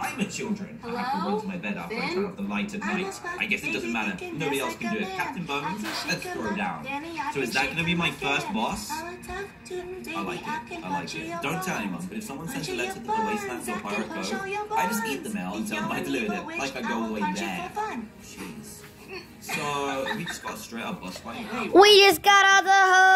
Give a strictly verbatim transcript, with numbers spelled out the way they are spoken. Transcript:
I'm a children. I have to run to my bed after I turn off the light at night. I guess it doesn't matter. Nobody else can do it. Captain Bones, let's throw down. So is that going to be my first boss? I like it. I like it. Don't tell anyone, but if someone sends a letter to the Wastelands or Pirate Cove, I just eat the mail and tell them I delivered it, like I go all the way there. Jeez. So, we just got a straight up boss fight. We just got out the hole.